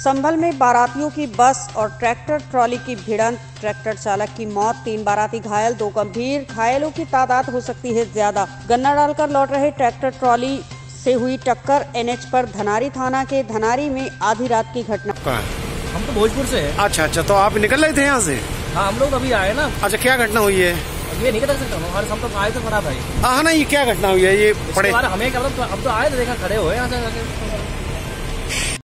संभल में बारातियों की बस और ट्रैक्टर ट्रॉली की भिड़ंत, ट्रैक्टर चालक की मौत, 3 बाराती घायल, 2 गंभीर। घायलों की तादाद हो सकती है ज्यादा। गन्ना डालकर लौट रहे ट्रैक्टर ट्रॉली से हुई टक्कर। एनएच पर धनारी थाना के धनारी में आधी रात की घटना। हम तो भोजपुर से हैं। अच्छा, तो आप निकल रहे थे यहाँ से? हाँ, हम लोग अभी आए ना। अच्छा, क्या घटना हुई है? ये नहीं कर सकता हमारे, हम तो आए थे थोड़ा भाई। हाँ ना, ये क्या घटना हुई है? ये पड़े हमें क्या, हम तो आए थे, देखा खड़े हुए यहाँ से।